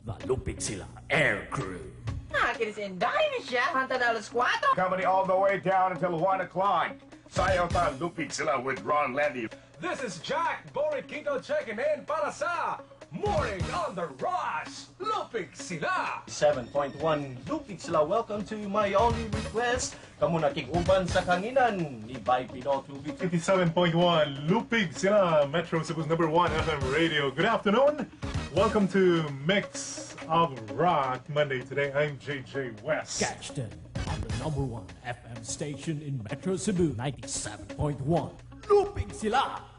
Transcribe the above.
The Lupig Sila Air Crew. Kinisindahim siya, hanta na alas 4. Comedy all the way down until 1 o'clock. Sayota Lupig Sila with Ron Landy. This is Jack Boriquito checking in para sa Morning on the Rush. Lupig Sila. 7.1 Lupig Sila. Welcome to my only request. Kamu nakikuban sa kanginan ni Bay Pinot Lupig. 57.1 Lupig Sila, Metro Cebu's #1 FM radio. Good afternoon. Welcome to Mix of Rock Monday. Today I'm JJ West. Catch them on the #1 FM station in Metro Cebu, 97.1. Lupig Sila.